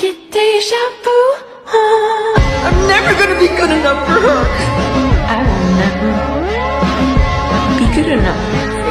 get deja vu. I'm never gonna be good enough for her. I will never be good enough